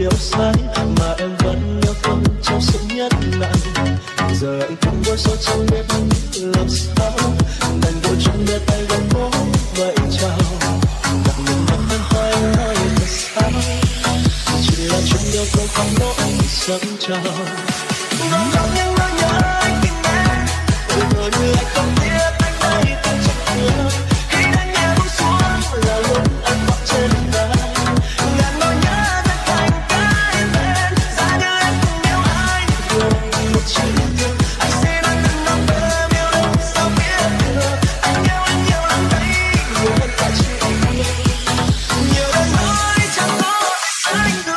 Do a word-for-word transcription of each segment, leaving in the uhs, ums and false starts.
điều sai mà em vẫn nhớ thương trong sự nhất nặng. Giờ anh không có số chẳng biết làm sao, đành vội chung đưa tay gần bố vậy chào. Đặt mình nằm bên tay nói thật sao, chỉ là chung yêu không không nỗi sớm chào. Ngóng ngóng những nỗi nhớ anh tìm em, rồi ngờ như anh không biết anh đây từng chẳng thương. Khi anh nghe buông xuống là lúc anh khóc trên vai, ngàn nỗi nhớ thật thành cái tên. Giá như em không yêu ai, yêu một chữ thương. Anh xin anh đừng nằm mơ yêu đâu sao biết được. Anh yêu anh nhiều lắm đấy, nhiều hơn cả chữ thương. Nhiều lời nói chẳng có anh thương.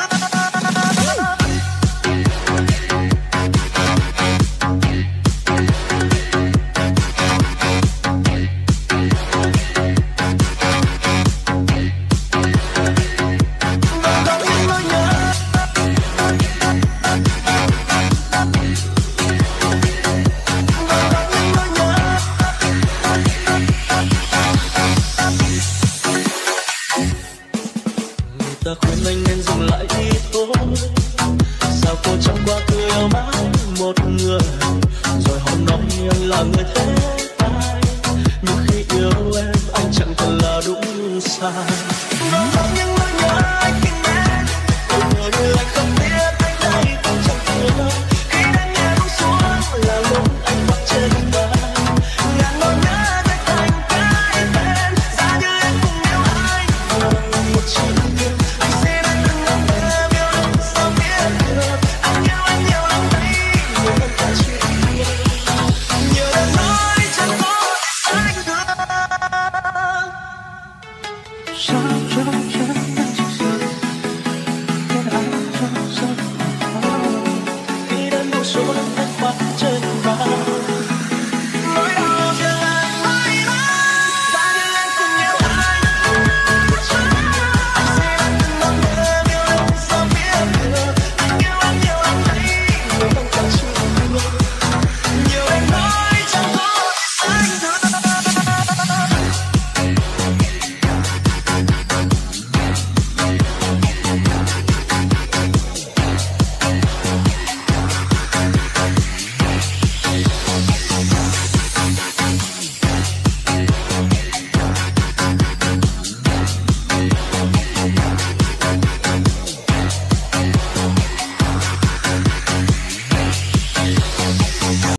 Ta khuyên anh nên dừng lại đi thôi, sao cô trong quá khứ yêu mãi một người, rồi hôm nay anh là người thế ai. Nhưng khi yêu em anh chẳng cần là đúng sai.